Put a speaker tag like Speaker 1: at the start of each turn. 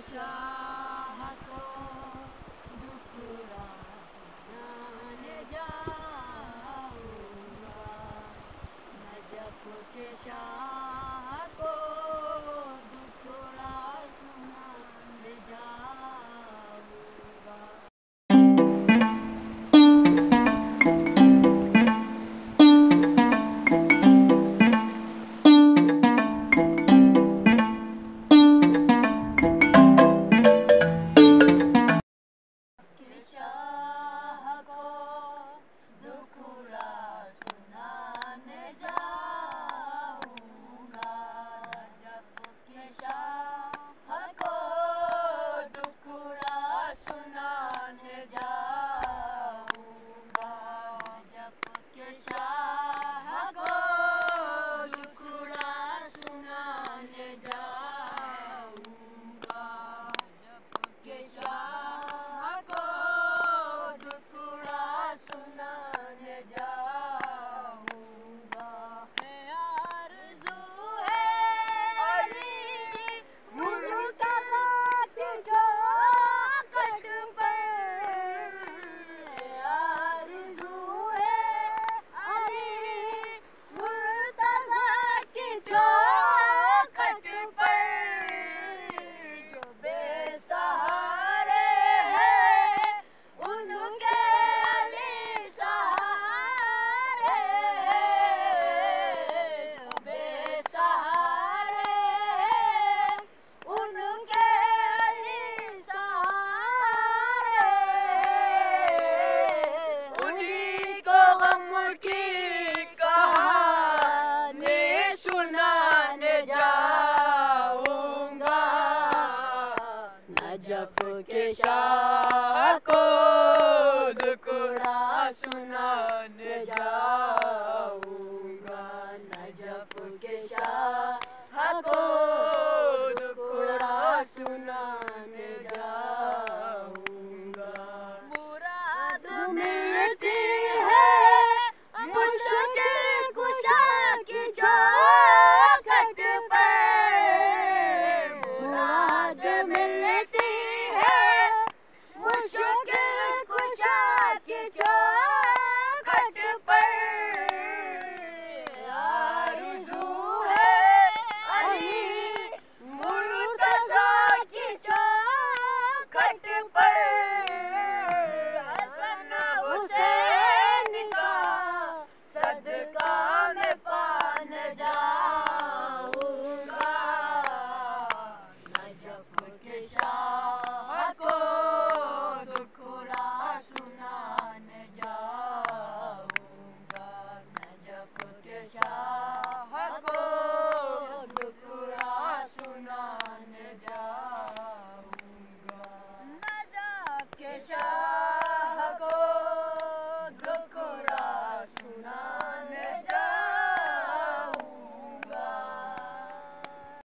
Speaker 1: शाह को दुखड़ा सुनाने जाऊंगा। नजफ के शाह को दुखड़ा सुनाने जाऊंगा। शाह को दुखड़ा सुनाने जाऊंगा। नजफ के शाह को दुखड़ा सुनाने जाऊंगा। नजफ के शाह को दुखड़ा सुनाने जाऊंगा। नजफ के शाह को दुखड़ा सुनाने जाऊंगा। आरज़ू है अली मुर्तज़ा की चौखट पर। आरज़ू है अली मुर्तज़ा की चौखट पर। जो बेसहारे हैं उनके अली सहारे हैं। जो बेसहारे हैं उनके अली सहारे हैं। उन्हीं को गम की कहानी सुनाने जाऊंगा। नजफ के शाह को दुखड़ा सुनाने जाऊंगा। नजफ के शाह को दुखड़ा सुनाने जाऊंगा। मुराद मिलती है मुश्किल कुशा की चौखट पर। मुराद